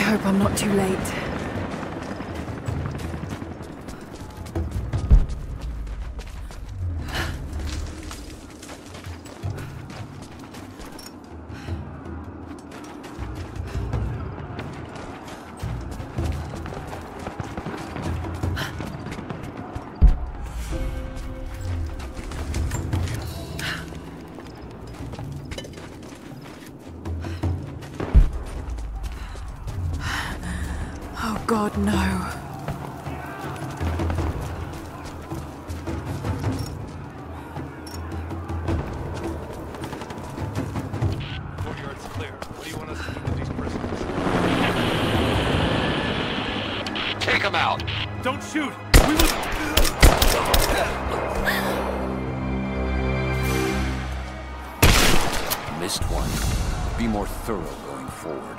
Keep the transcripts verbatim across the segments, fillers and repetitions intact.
hope I'm not too late. Oh God, no. Courtyard's clear. What do you want us to do with these prisoners? Take them out! Don't shoot! We will... Missed one. Be more thorough going forward.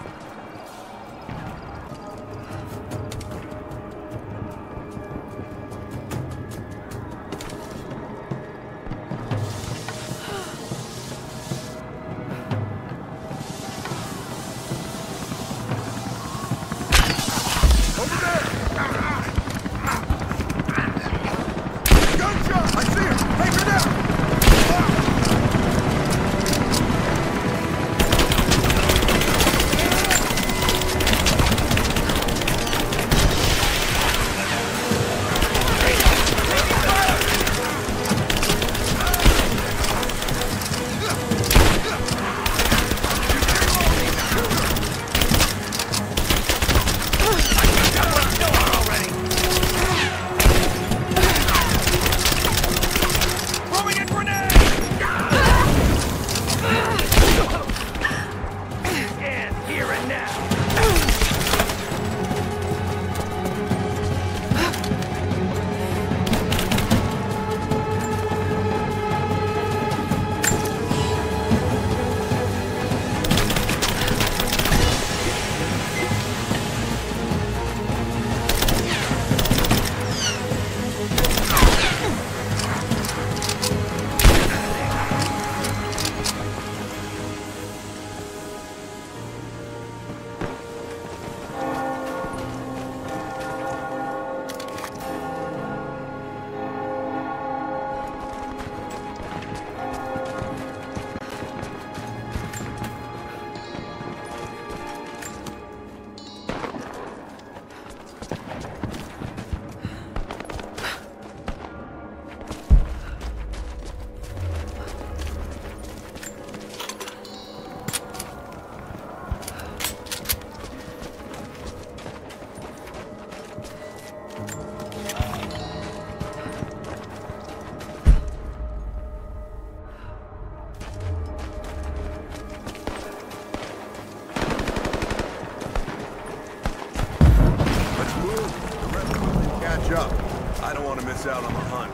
Up. I don't want to miss out on the hunt.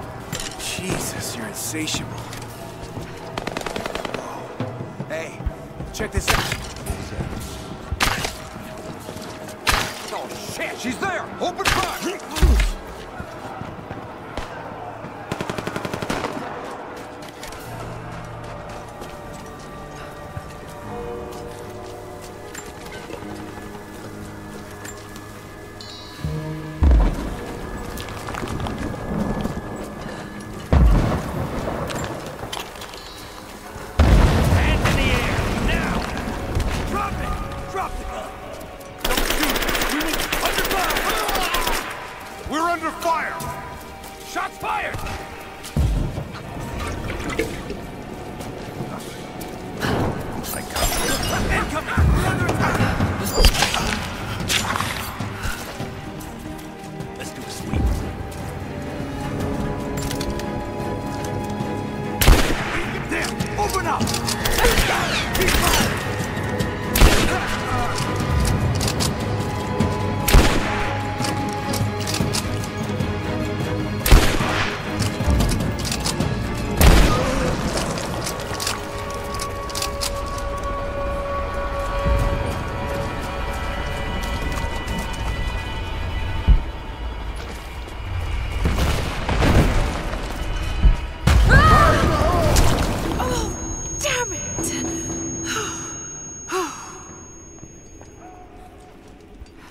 Jesus, you're insatiable. Whoa. Hey, check this out. Oh shit, she's there! Open fire!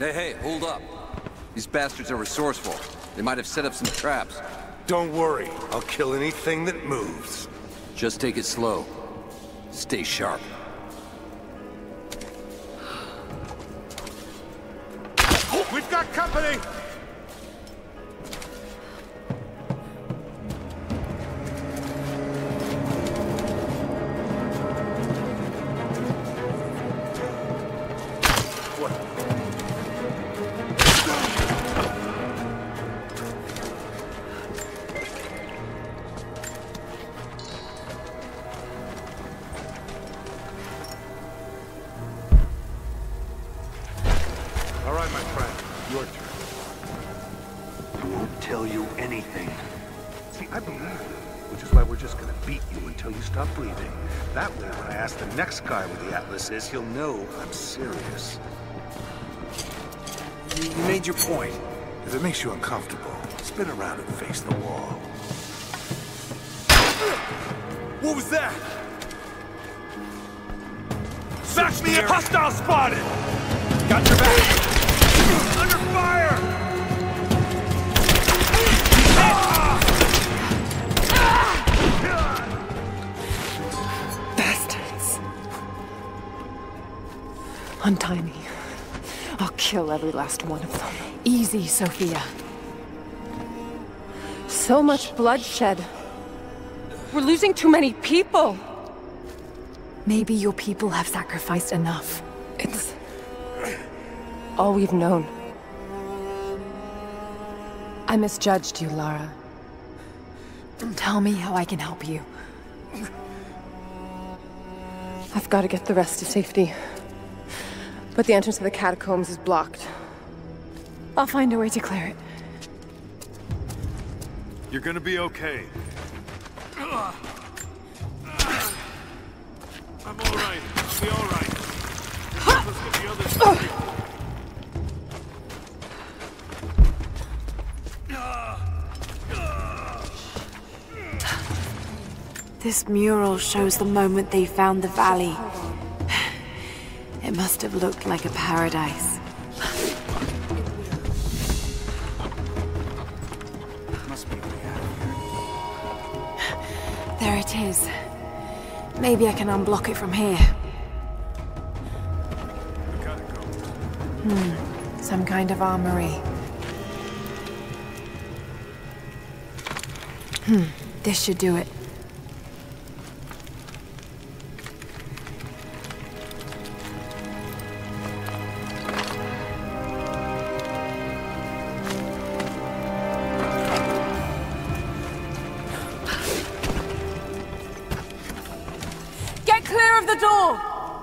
Hey, hey, hold up. These bastards are resourceful. They might have set up some traps. Don't worry. I'll kill anything that moves. Just take it slow. Stay sharp. We've got company! All right, my friend. Your turn. I won't tell you anything. See, I believe you, which is why we're just gonna beat you until you stop breathing. That way, when I ask the next guy where the Atlas is, he'll know I'm serious. You, you made your point. If it makes you uncomfortable, spin around and face the wall. What was that? Back me up! Hostile spotted! Got your back! Under fire! Bastards. Untie me. I'll kill every last one of them. Easy, Sophia. So much bloodshed. We're losing too many people. Maybe your people have sacrificed enough. It's all we've known. I misjudged you, Lara. Tell me how I can help you. I've got to get the rest to safety. But the entrance to the catacombs is blocked. I'll find a way to clear it. You're gonna be okay. I'm all right. I'll be all right. Let's get the others straight. This mural shows the moment they found the valley. It must have looked like a paradise. Must be a way out of here. There it is. Maybe I can unblock it from here. Hmm. Some kind of armory. Hmm. This should do it. Get clear of the door!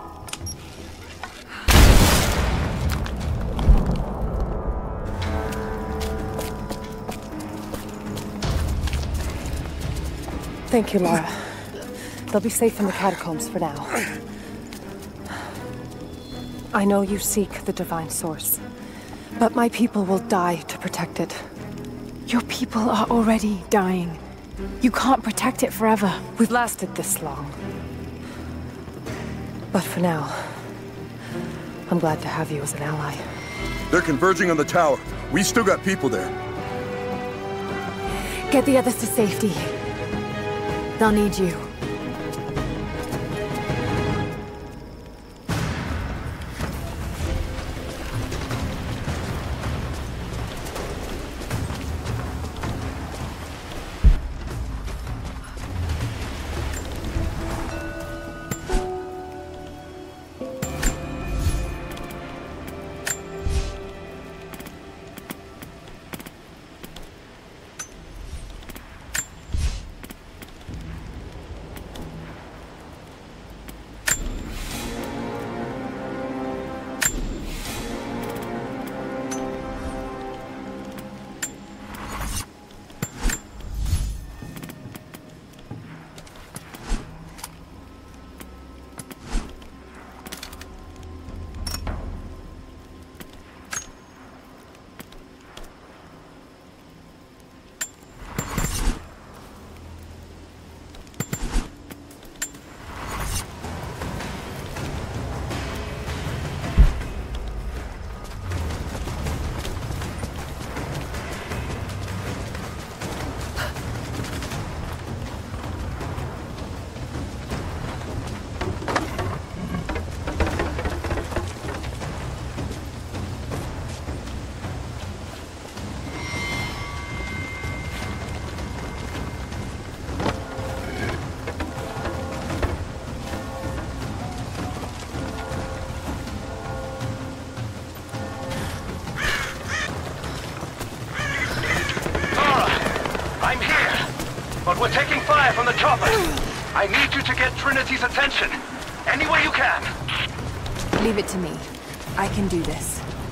Thank you, Lara. They'll be safe in the catacombs for now. I know you seek the divine source, but my people will die to protect it. Your people are already dying. You can't protect it forever. We've lasted this long. But for now, I'm glad to have you as an ally. They're converging on the tower. We still got people there. Get the others to safety. They'll need you. We're taking fire from the chopper. I need you to get Trinity's attention. Any way you can. Leave it to me. I can do this.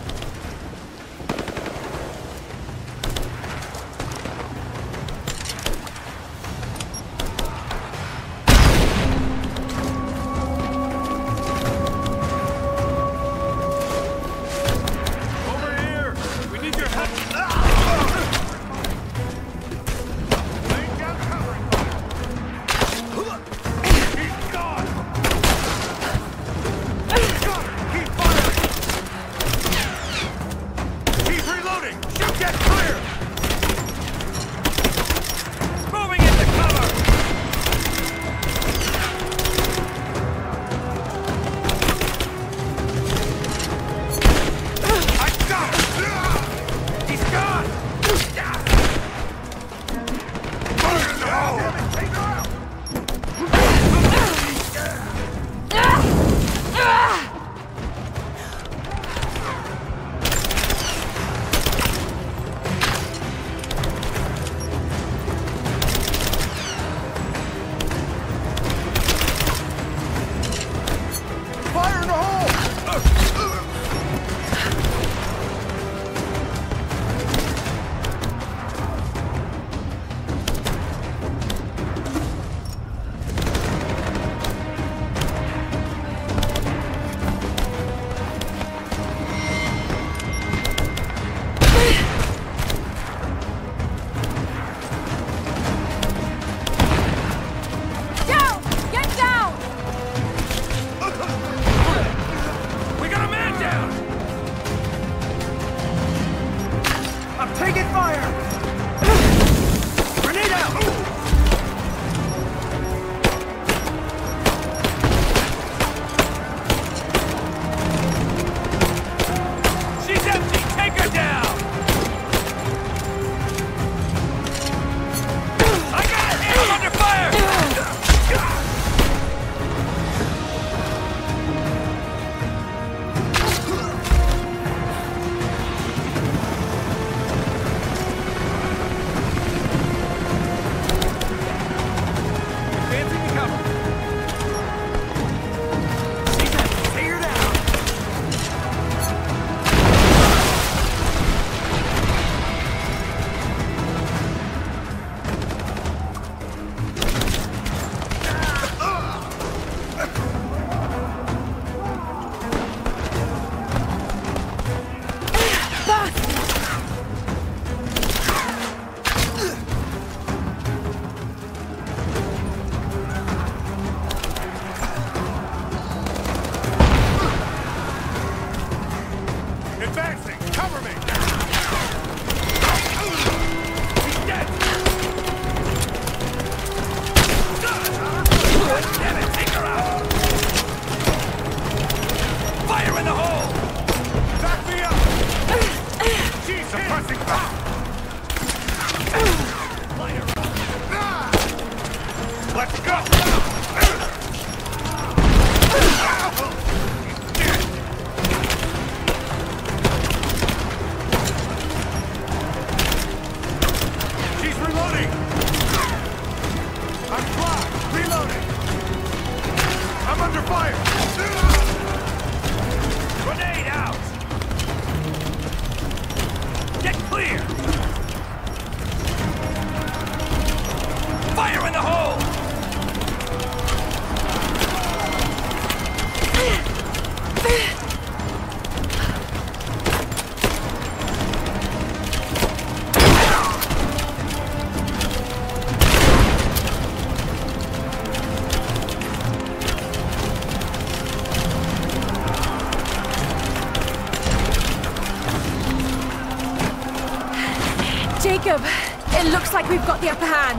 Jacob, it looks like we've got the upper hand.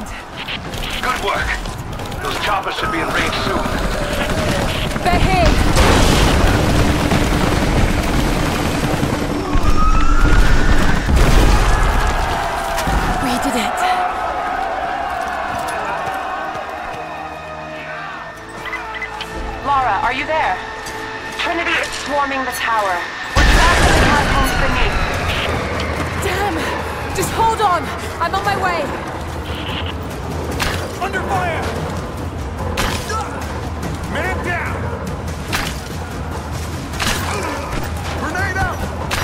Good work. Those choppers should be in range soon. They're here. We did it. Lara, are you there? Trinity is swarming the tower. We're trapped in the catacombs beneath. Damn! Just hold on! I'm on my way! Under fire! Man down! Grenade out!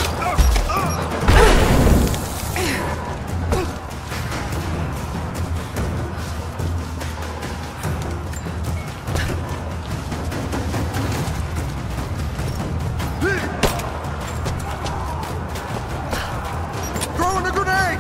Throwing a grenade!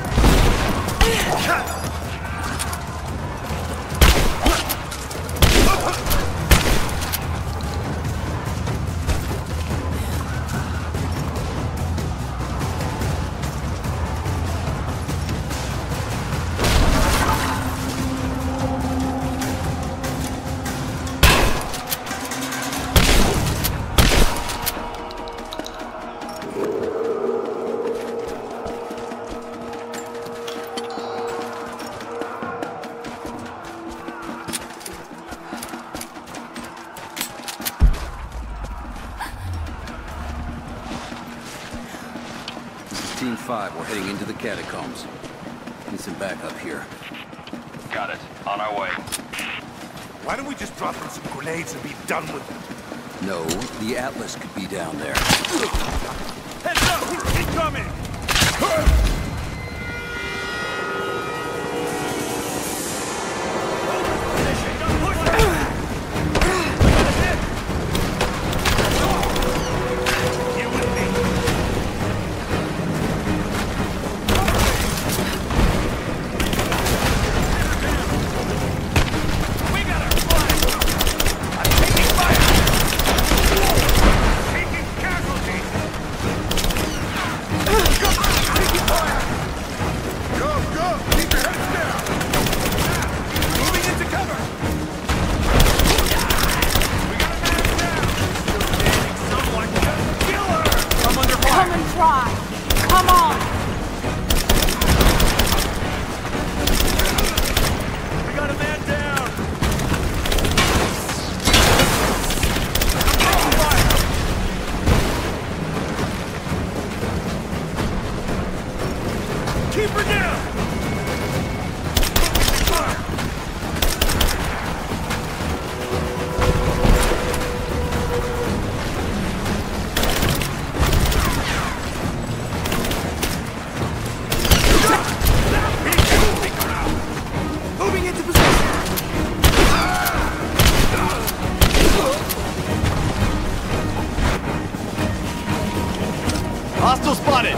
Team five, we're heading into the catacombs. Need some backup here. Got it. On our way. Why don't we just drop them some grenades and be done with them? No, the Atlas could be down there. Heads up! Incoming! Hostile spotted!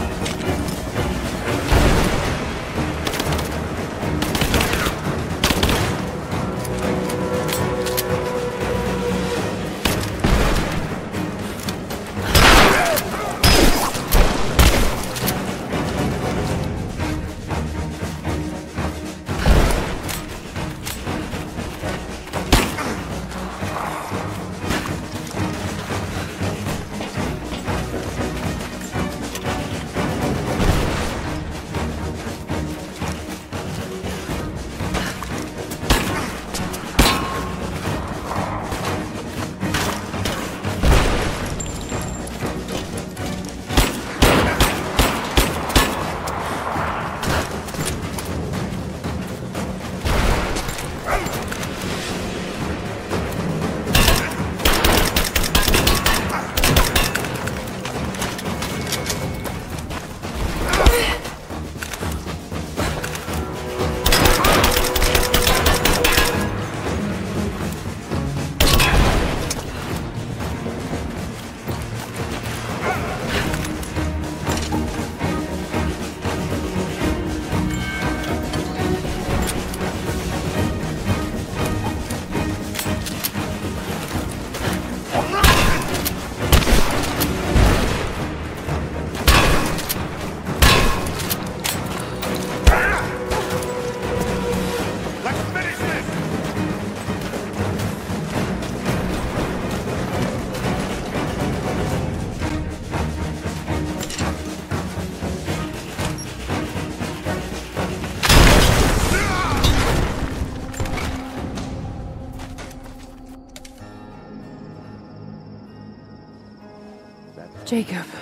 Jacob.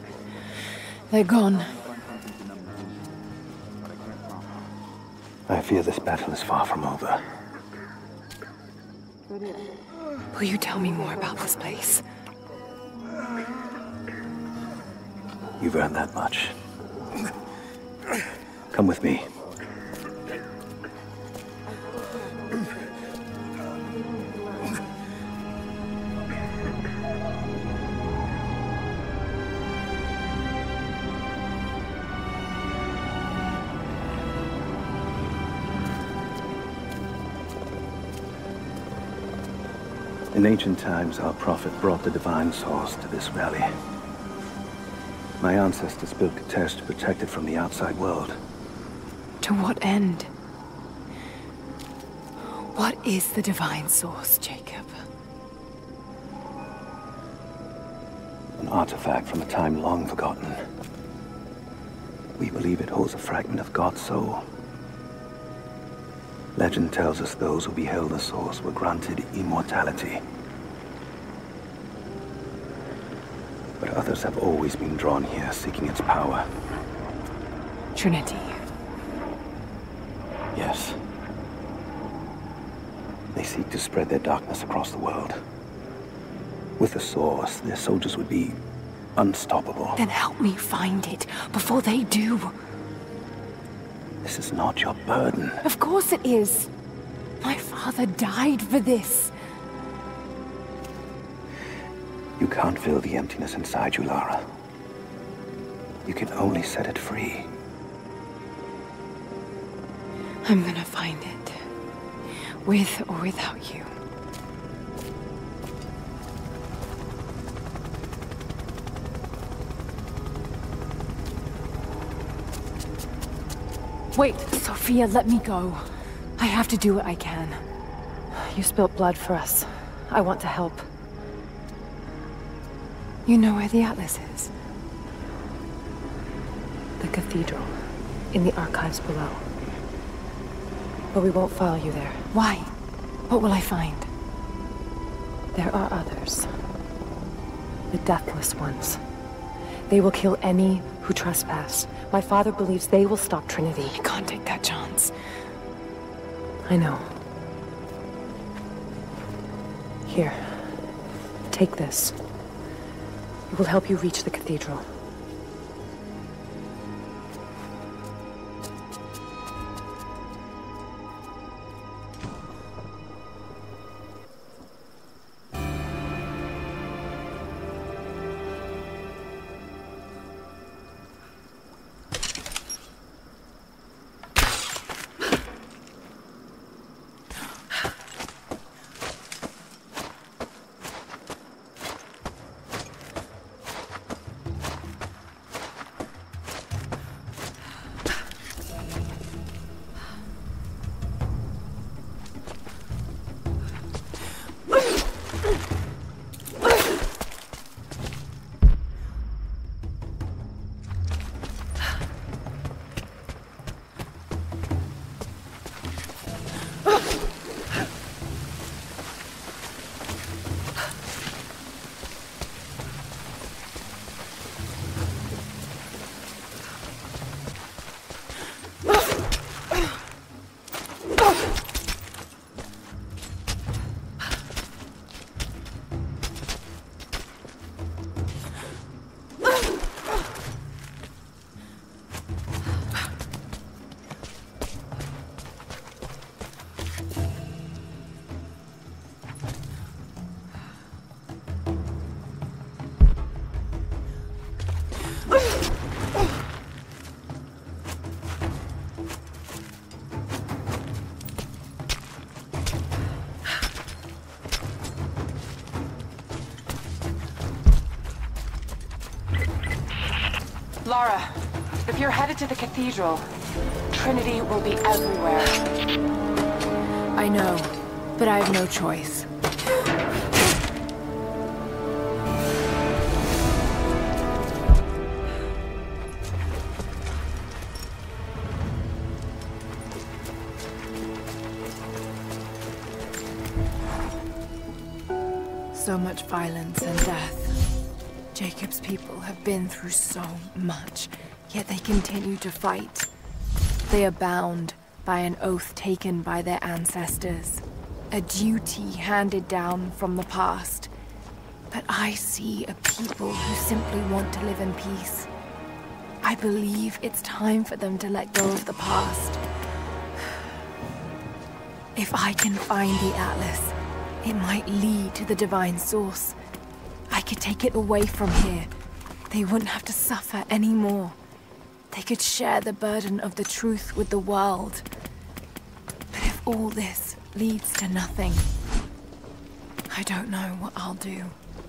They're gone. I fear this battle is far from over. Will you tell me more about this place? You've earned that much. Come with me. In ancient times, our prophet brought the divine source to this valley. My ancestors built Kitezh to protect it from the outside world. To what end? What is the divine source, Jacob? An artifact from a time long forgotten. We believe it holds a fragment of God's soul. Legend tells us those who beheld the source were granted immortality. But others have always been drawn here, seeking its power. Trinity. Yes. They seek to spread their darkness across the world. With the source, their soldiers would be unstoppable. Then help me find it before they do. This is not your burden. Of course it is. My father died for this. You can't fill the emptiness inside you, Lara. You can only set it free. I'm gonna find it. With or without you. Wait, Sophia, let me go. I have to do what I can. You spilt blood for us. I want to help. You know where the Atlas is? The cathedral, in the archives below. But we won't follow you there. Why? What will I find? There are others. The deathless ones. They will kill any who trespass. My father believes they will stop Trinity. I can't take that chance. I know. Here. Take this. It will help you reach the cathedral. Lara, if you're headed to the cathedral, Trinity will be everywhere. I know, but I have no choice. So much violence and death. Jacob's people have been through so much, yet they continue to fight. They are bound by an oath taken by their ancestors. a duty handed down from the past. But I see a people who simply want to live in peace. I believe it's time for them to let go of the past. If I can find the Atlas, it might lead to the Divine Source. I could take it away from here. They wouldn't have to suffer anymore. They could share the burden of the truth with the world. But if all this leads to nothing, I don't know what I'll do.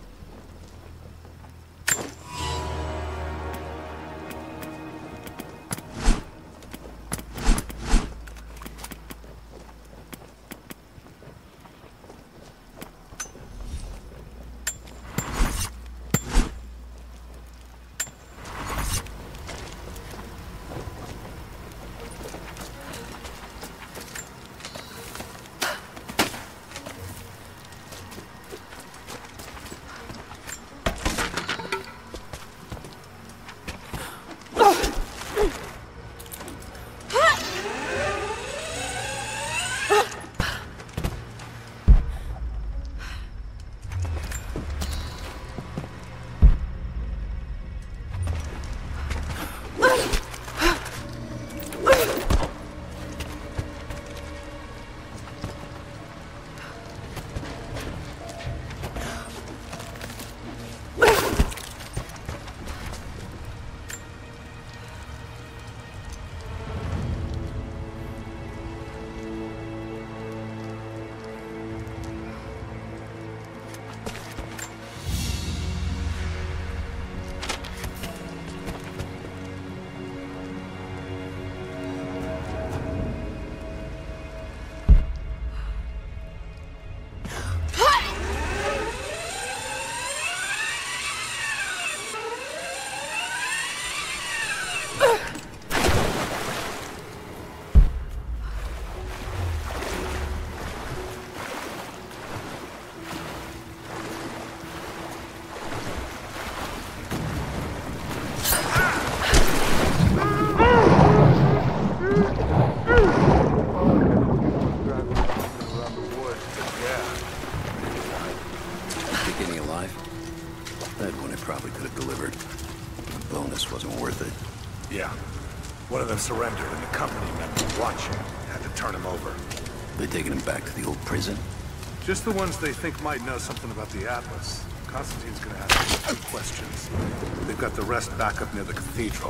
One of them surrendered and the company member watching had to turn him over. They taking him back to the old prison? Just the ones they think might know something about the Atlas. Constantine's gonna ask them a few questions. They've got the rest back up near the cathedral.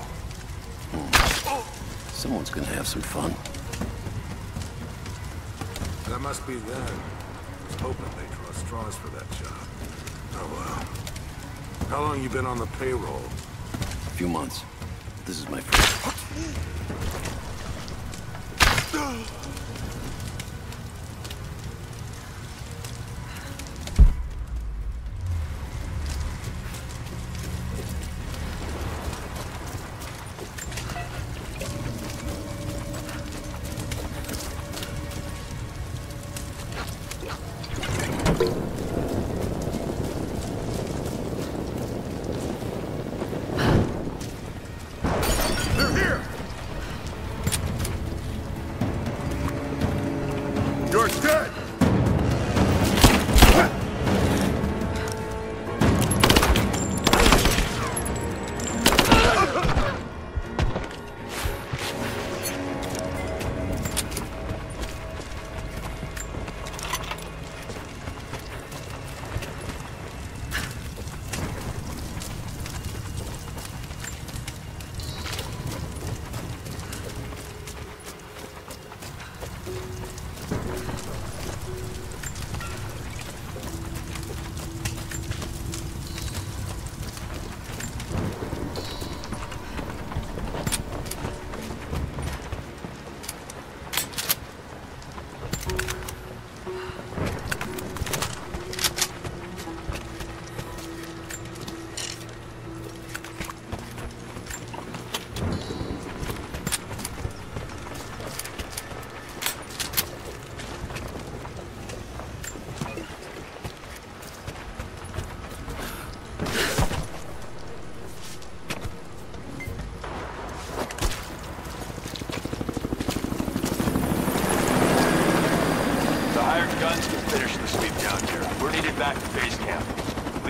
Hmm. Someone's gonna have some fun. That must be them. I was hoping they'd draw straws for that job. Oh well. How long you been on the payroll? A few months. This is my first.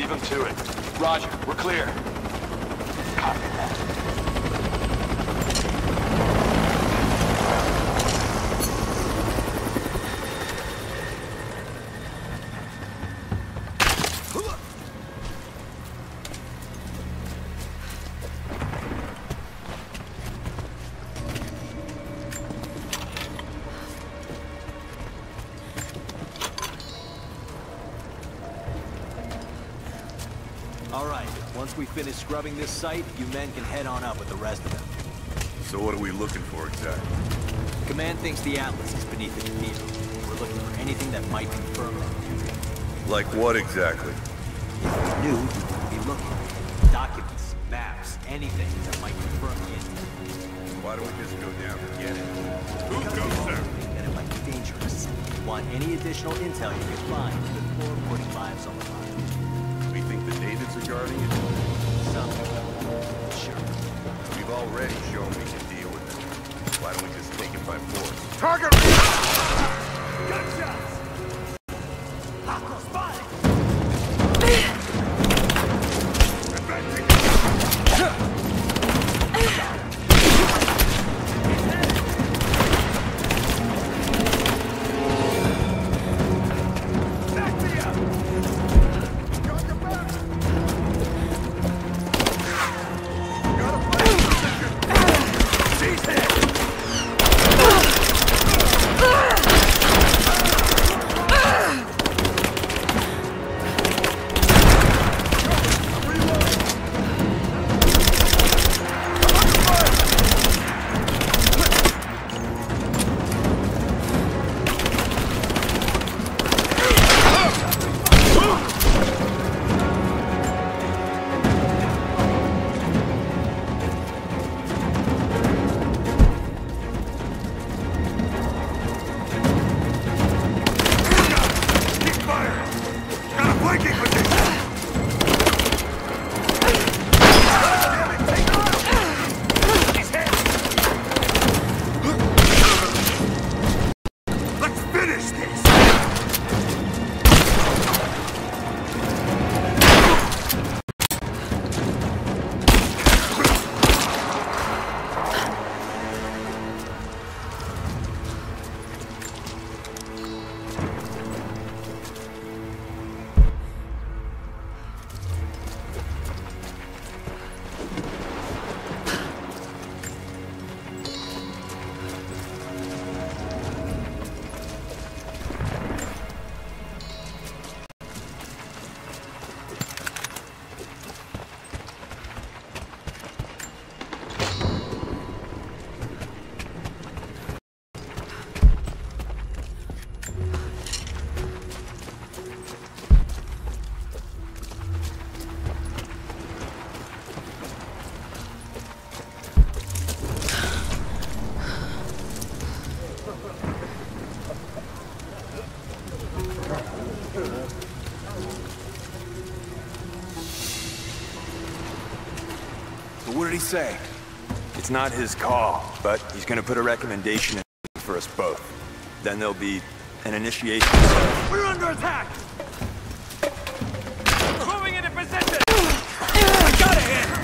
Leave him to it. Roger, we're clear. Copy that. Alright, once we finish scrubbing this site, you men can head on up with the rest of them. So what are we looking for exactly? Command thinks the Atlas is beneath the cathedral. We're looking for anything that might confirm that. Like what exactly? If we knew, we wouldn't be looking. Documents, maps, anything that might confirm the incident. Why don't we just go down and get it? Who Because goes we there? think that it might be dangerous. Want any additional intel you can find before putting lives on the line. We think the Davids are guarding it? Some, sure. We've already shown we can deal with it. Why don't we just take it by force? Target! Gunshots! Hostile spotted! What did he say? It's not his call, but he's gonna put a recommendation in for us both. Then there'll be an initiation. We're under attack! Moving into position! I got a hit!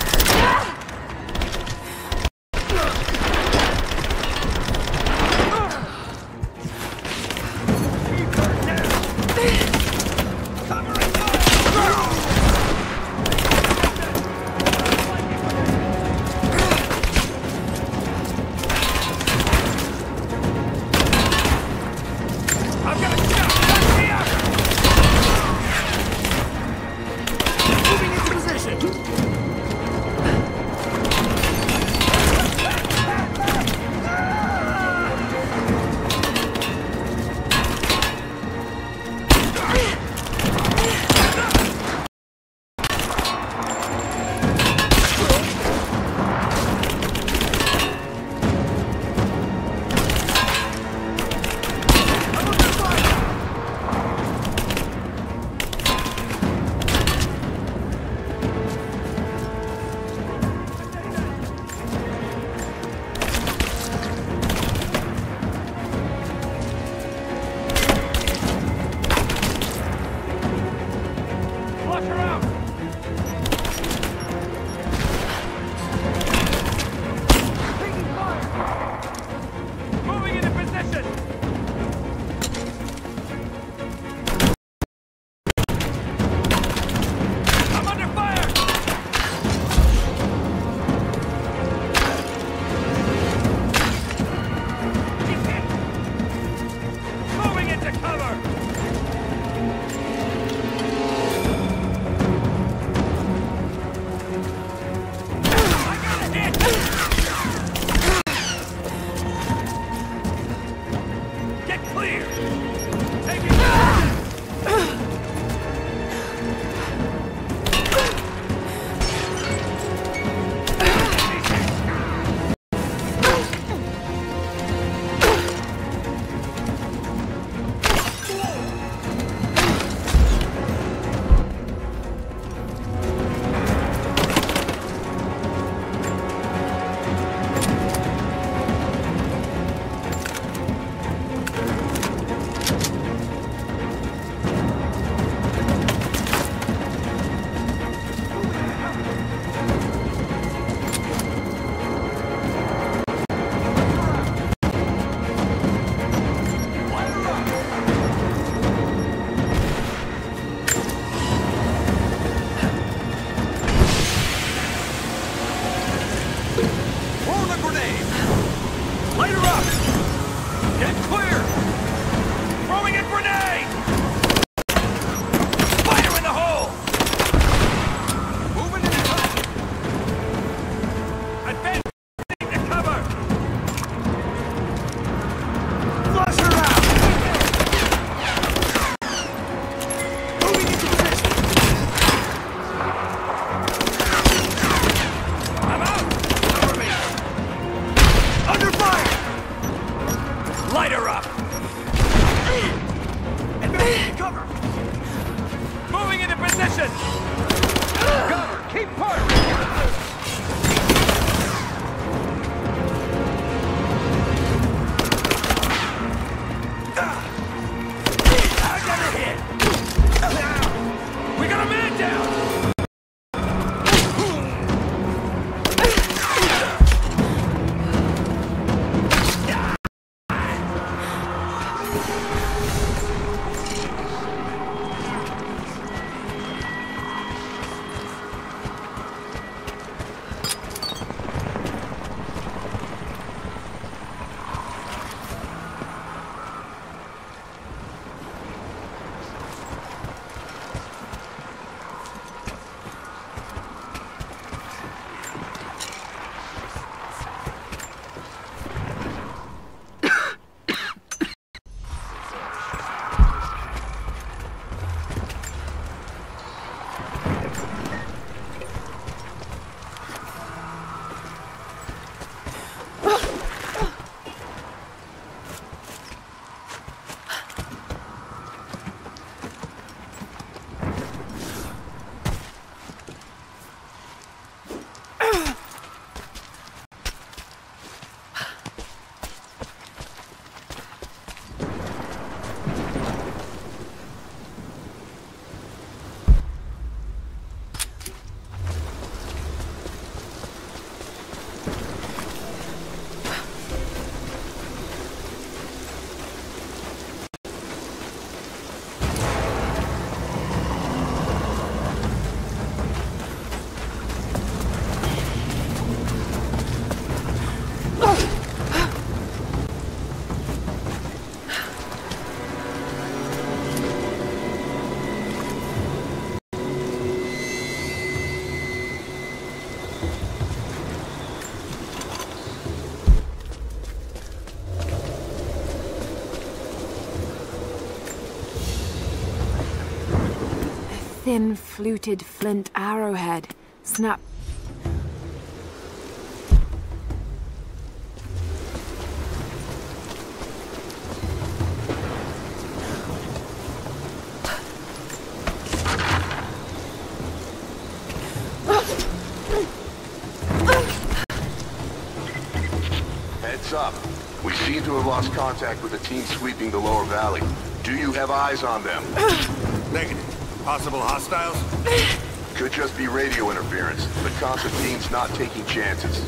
Thin, fluted flint arrowhead. Snap. Heads up. We seem to have lost contact with the team sweeping the lower valley. Do you have eyes on them? Negative. Possible hostiles? Could just be radio interference. The Constantine's not taking chances.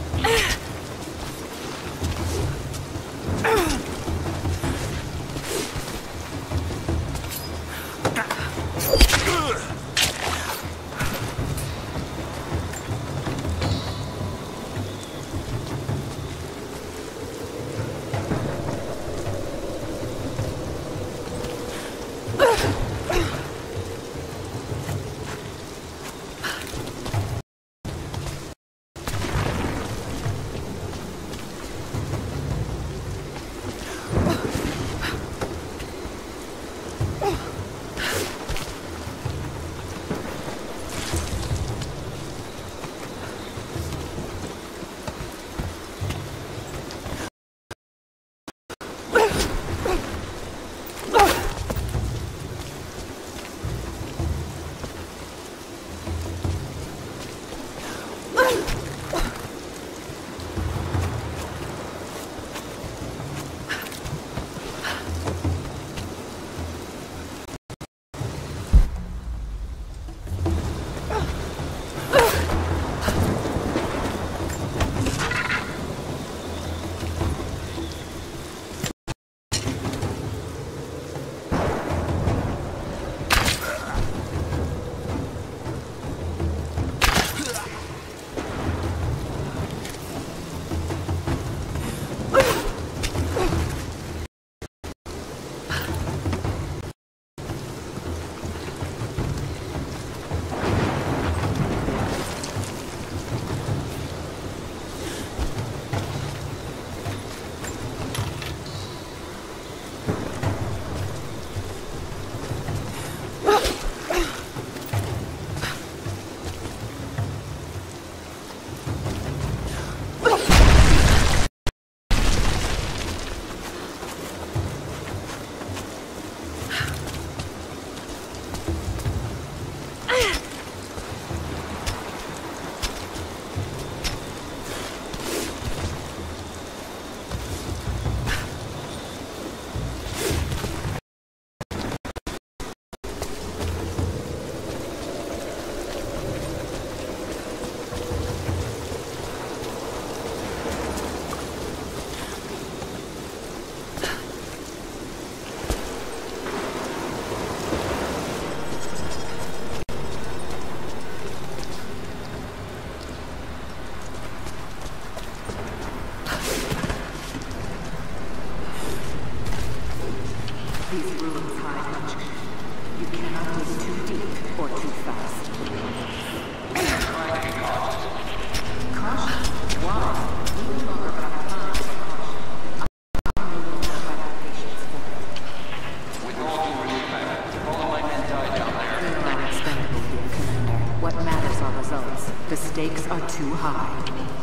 our results. The stakes are too high.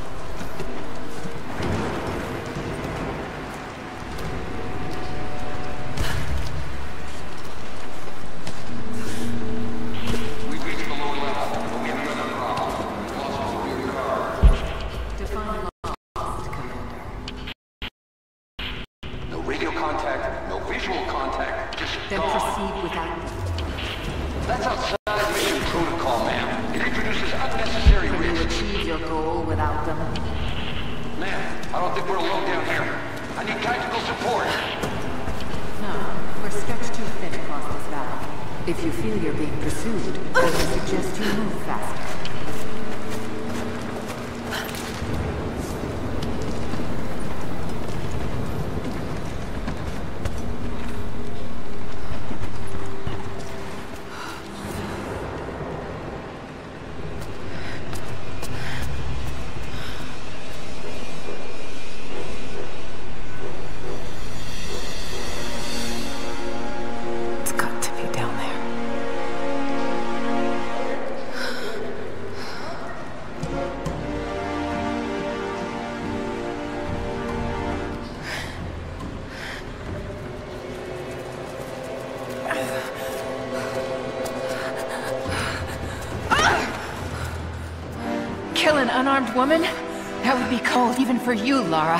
Kill an unarmed woman? That would be cold even for you, Lara.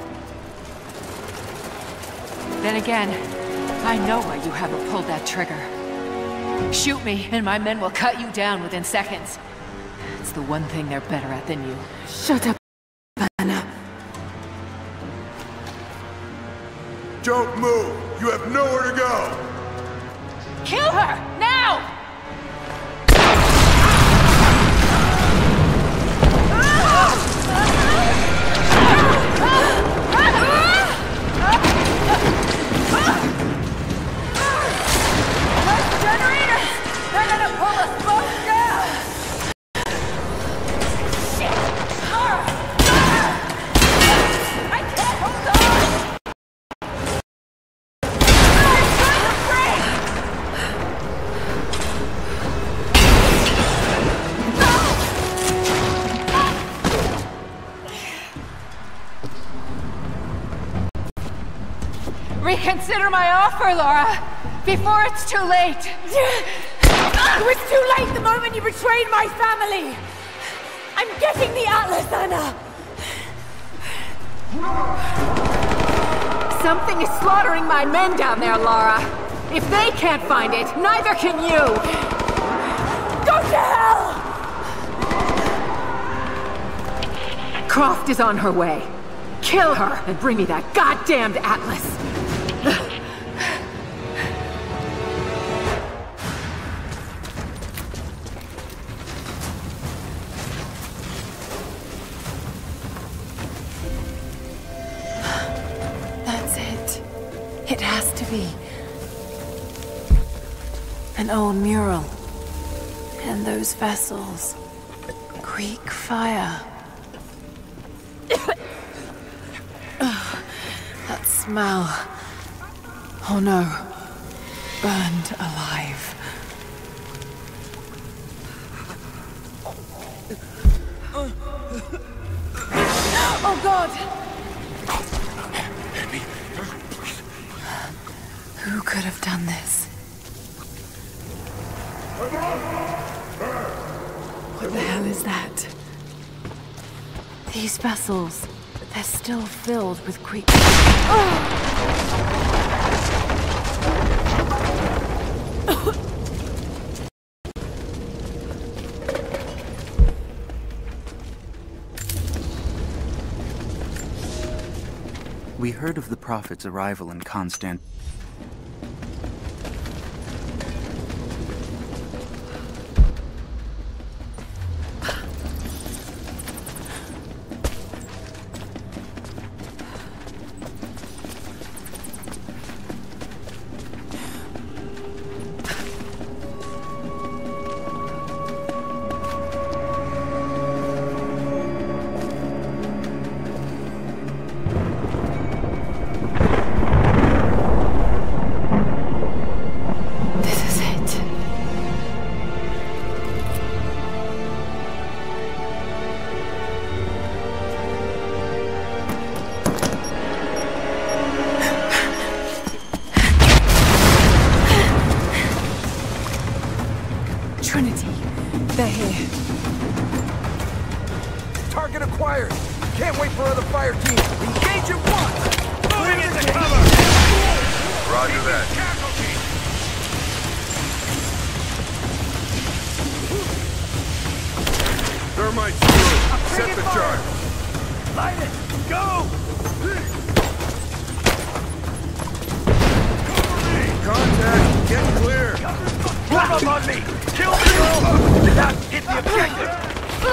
Then again, I know why you haven't pulled that trigger. Shoot me, and my men will cut you down within seconds. It's the one thing they're better at than you. Shut up, Anna. Don't move! You have nowhere to go! Kill her! Now! Reconsider my offer, Lara, before it's too late. It was too late the moment you betrayed my family. I'm getting the Atlas, Anna. Something is slaughtering my men down there, Lara. If they can't find it, neither can you. Go to hell! Croft is on her way. Kill her and bring me that goddamned Atlas. That's it. It has to be. An old mural. And those vessels. Greek fire. That smell. Oh no. Burned alive. Oh God! Who could have done this? What the hell is that? These vessels, they're still filled with Greek... Oh! We heard of the Prophet's arrival in Constant. They're here. Target acquired. Can't wait for other fire teams. Engage at once. Moving into cover. Roger that. Thermite through. Set the charge. Light it. Go. Contact. Get clear. Move up on me. Kill me. Did not hit the objective.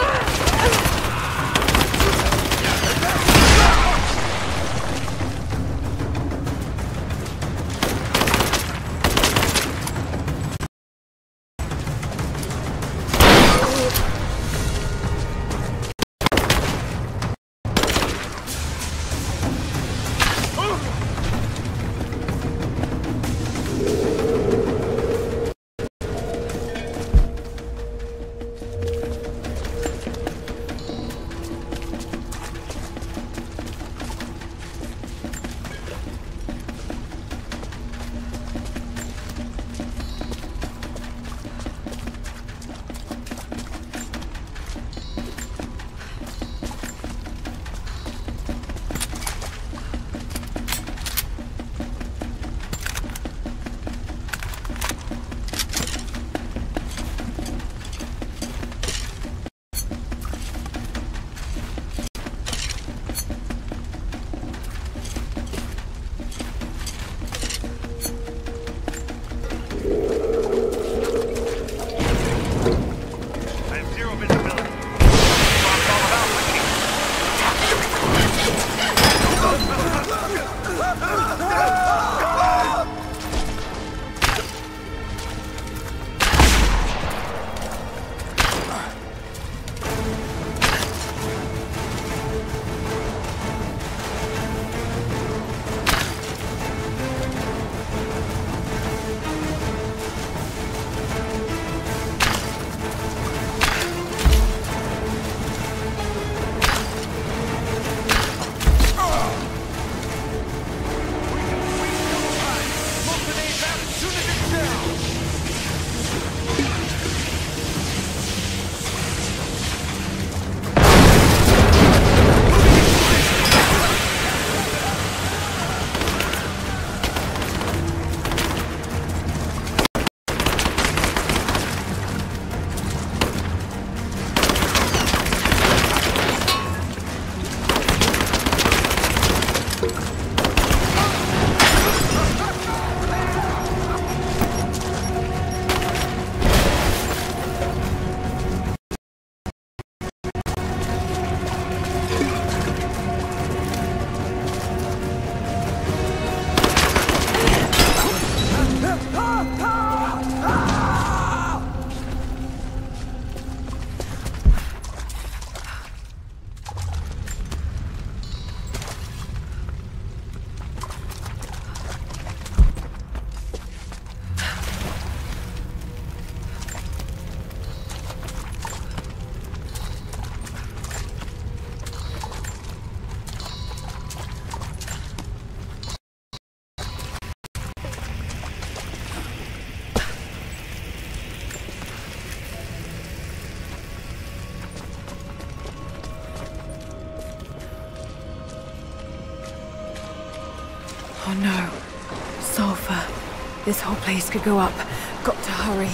Oh no. Sulfur. This whole place could go up. Got to hurry.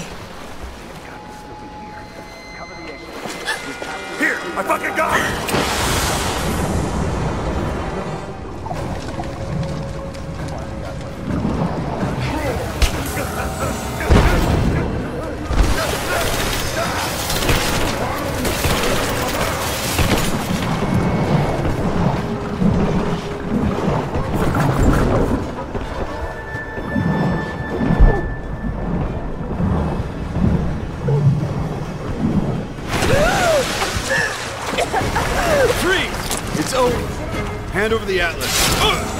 Here! I fucking got it! It's over. Hand over the Atlas. Ugh!